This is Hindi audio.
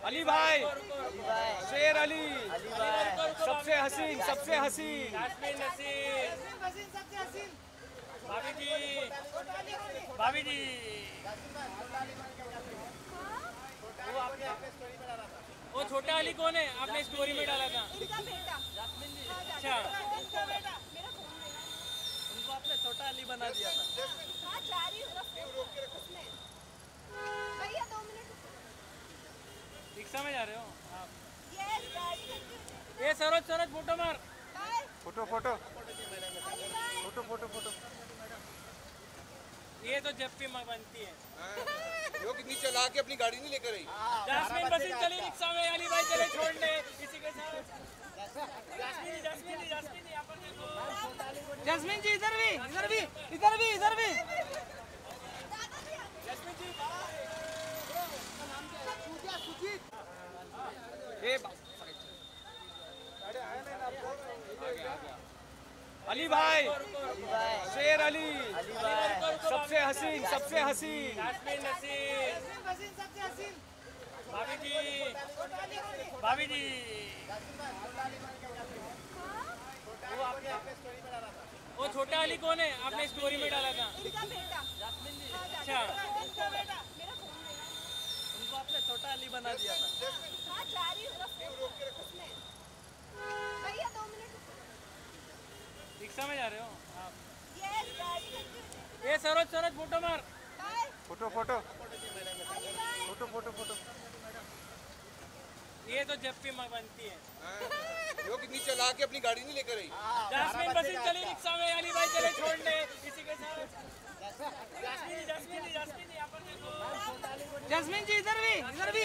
अली भाई, शेर अली, सबसे हसीन, सबसे हसीन, जास्मिन नसीर, सबसे हसीन, भाभी जी, भाभी जी। वो छोटा अली कौन है? आपने स्टोरी में डाला था। इनका बेटा। अच्छा, इनका बेटा मेरा फोन में है। उनको आपने छोटा अली बना दिया था। हाँ, जा रही हूँ उसमें। भैया 2 मिनट। रिक्शा में जा रहे हो आप? यस, गाड़ी करके। ये सरोज, सरोज फोटो मार। Bye. Photo photo Ali bye. Photo photo photo. ये तो जब भी माँ बनती है। यो कितनी चला के अपनी गाड़ी नहीं लेकर आई। जास्मिन बसीन चली रिक्शा में, अली भाई चले छोड़ने इसी के साथ। जास्मिन, जास्मिन, जास्मिन यहाँ पर देखो। जैस्मिन जी इधर भी, इधर भी, इधर भी, इधर भी। जास्मिन जी, अली भाई, शेर अली, सबसे हसीन, सबसे हसीन, जास्मिन नसीर, सबसे हसीन, भाभी जी, भाभी जी। वो छोटा अली कौन है? आपने स्टोरी में डाला था। इनका बेटा। अच्छा, इनका बेटा मेरा फोन में है। उनको आपने छोटा अली बना दिया था। हाँ, जा रही हूँ उसमें। भैया 2 मिनट। रिक्शा में जा रहे हो आप? यस, गाड़ी करके। ये सरोज, सरोज फोटो मार। Bye. Photo photo Ali bye. Photo photo photo. ये तो जब भी माँ बनती है। यो कितनी चला के अपनी गाड़ी नहीं लेकर आई। जास्मिन बसीन चली रिक्शा में, अली भाई चले छोड़ने इसी के साथ। जास्मिन, जास्मिन, जास्मिन यहाँ पर देखो। जैस्मिन जी इधर भी, इधर भी,